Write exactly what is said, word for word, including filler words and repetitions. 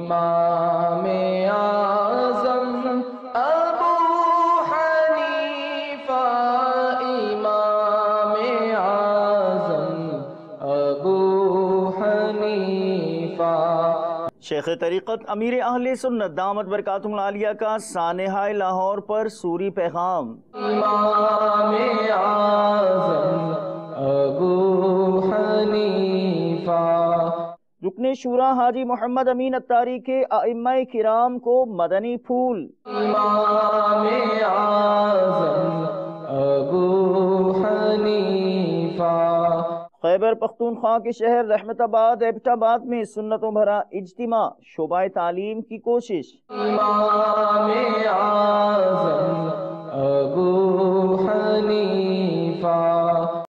इमाम आज़म अबू हनीफा, इमाम आज़म अबू हनीफा। शेख तरीक़त अमीर अहले सुन्नत दामत बरकातुहुल आलिया का सानेहाए लाहौर पर सूरी पैगाम। इमाम आज़म अबू हनीफा। रुकने शूरा हाजी मोहम्मद अमीन अत्तारी के अइम्माए किराम को मदनी फूल। इमाम आज़म अबू हनीफा। खैबर पख्तूनख्वा के शहर रहमताबाद एबटाबाद में सुन्नतों भरा इज्तिमा, शोबाए तालीम की कोशिश। इमाम आज़म अबू हनीफा।